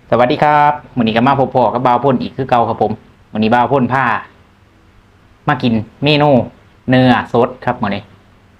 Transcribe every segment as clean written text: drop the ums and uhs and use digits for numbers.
สวัสดีครับวันนี้ก็มาพบพ่อกับบ่าวพ่นอีกคือเก่าครับผมวันนี้บ่าวพ่นผ้ามากินเมนูเนื้อสดครับวันนี้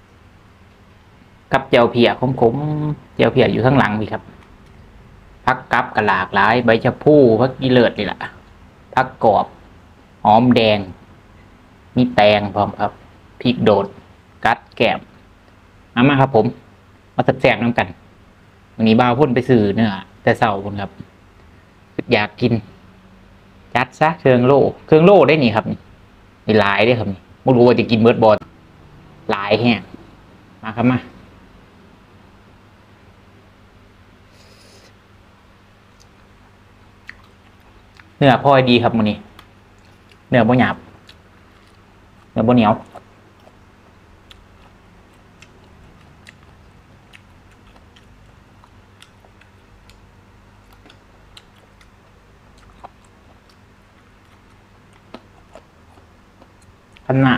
กับเจียวเพียขมๆเจียวเพียอยู่ข้างหลังพี่ครับผักกับกระหลากหลายใบชะพูผักกีเลิศนี่แหละผักกรอบหอมแดงมีแตงพร้อมครับพริกโดดกัดแกมมาครับผมมาแซ่บๆน้ำกันวันนี้บ่าวพ่นไปซื้อเนื้อแต่เช้าพุ่นครับอยากกินจัดซะเครื่องโล่ได้นี่ครับนี่หลายได้ครับนี่ไม่รู้ว่าจะกินเบิร์ดบอลหลายแห้งมาครับมาเนื้อพอดีครับมันนี้เนื้อบ่หยาบเนื้อบ่เหนียวพันหน้า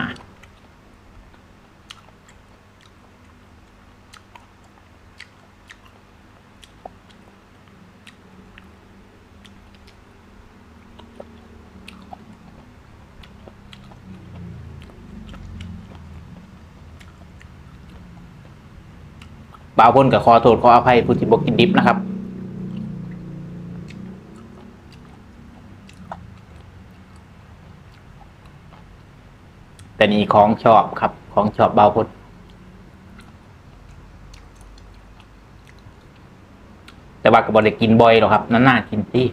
บ่าวพ่นกับขอโทษขออภัยผู้ที่บอกกินดิบนะครับแต่นี่ของชอบครับของชอบบ่าวพ่นแต่ว่าก็บ่ได้กินบ่อยหรอกครับนานๆกินที่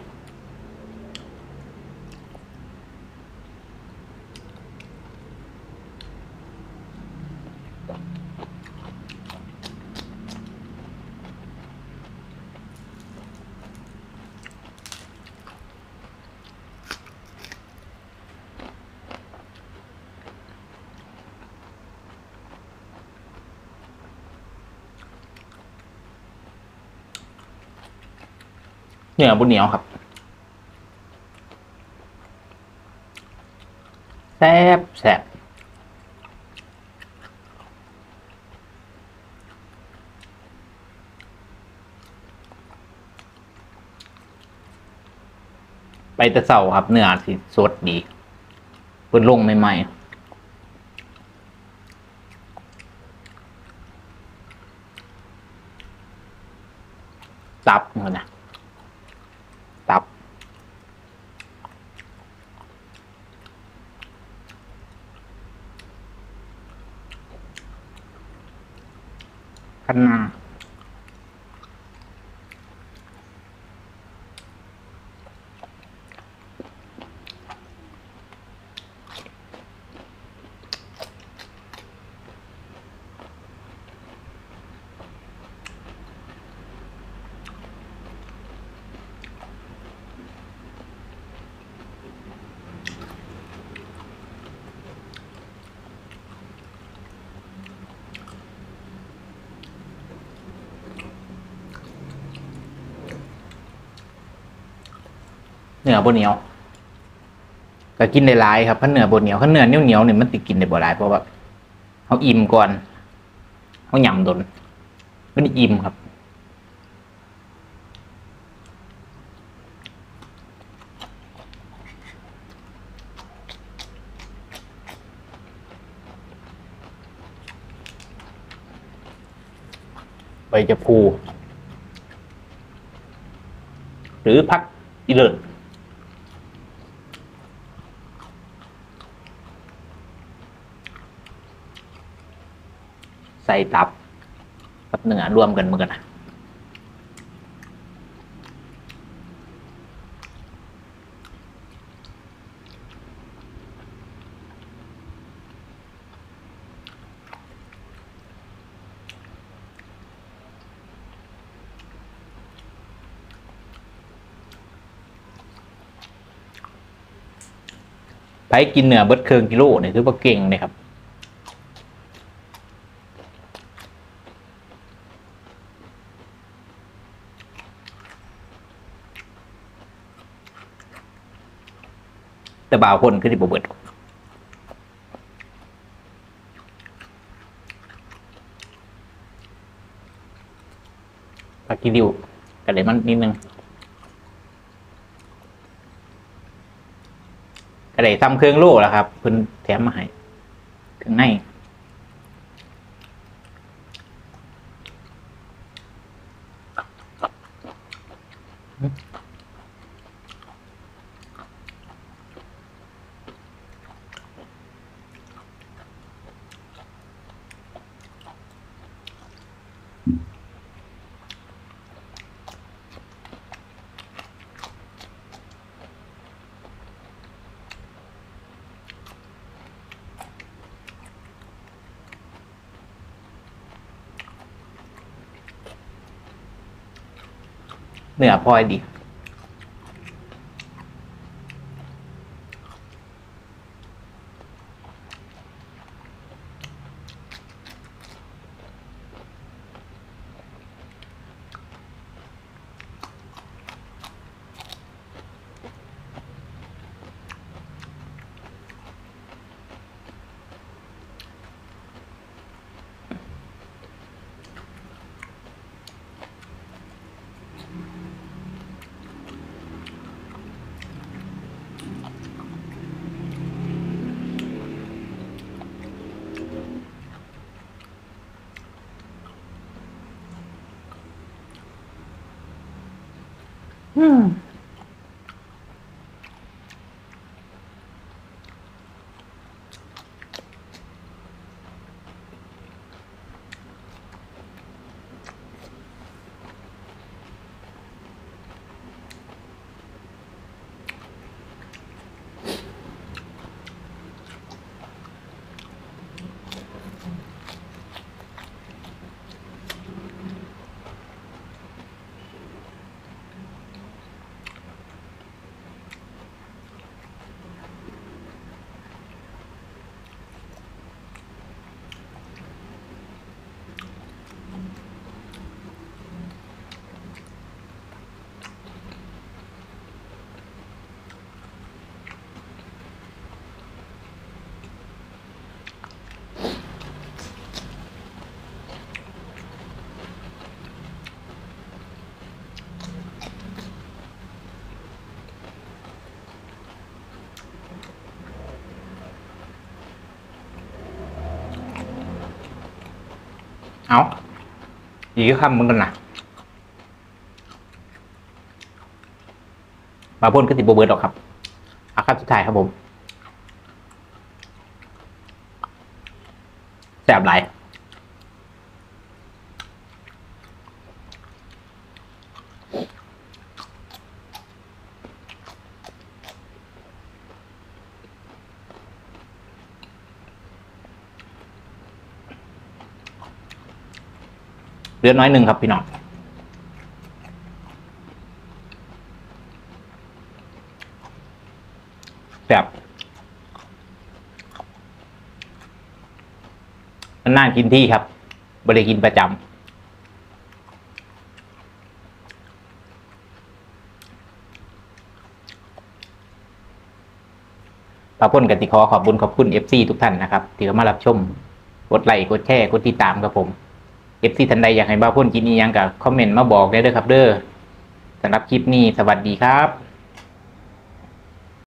เนื้อบ่เหนียวครับแซ่บแซ่บไปแต่เช้าครับเนื้อสิสดดีเพิ่นลงใหม่ๆตับเงินนะตับคะน้าเนื้อบ่เหนียวก็กินได้หลายครับคันเนื้อบ่เหนียวคันเนื้อเหนียวๆเนี่ยมันสิกินได้บ่หลายเพราะว่าเฮาอิ่มก่อนเฮาหยำดนมันอิ่มครับใบชะพูหรือผักอีเลิศใส่ตับกับเนื้อรวมกันเหมือนกันนะไปกินเนื้อเบิดเครื่องกิโลเนี่ยถือว่าเก่งเลยครับแต่บ่าวคนคือที่บ่เบิดผักกีริ้วกันเลยมันนิดนึงก็ได้ซ้ำเครื่องโล่แล้วครับเพิ่นแถมมาให้เครื่องในเนื้อพลอยดีเอาอีกคำมึงกันนะมาพ่นก็ติดโบเบิร์ดออกครับเอาคำสุดท้ายครับผมแซ่บหลายเหลือน้อยหนึ่งครับพี่น้องแบบน่ากินที่ครับบริกินประจำปาพ่นกติขอขอบคุณ FC ทุกท่านนะครับที่เข้ามารับชมกดไลค์กดแชร์กดติดตามครับผม FC ท่านใดอยากให้บ้าพ่นกินอีหยังกับคอมเมนต์มาบอกได้ด้วยครับเด้อสำหรับคลิปนี้สวัสดีครับ